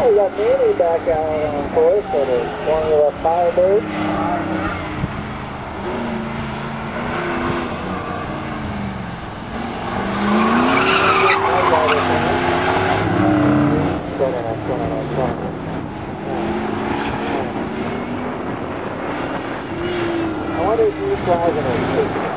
we got Manny back out on course for the Formula Firebird. I wonder if he's driving a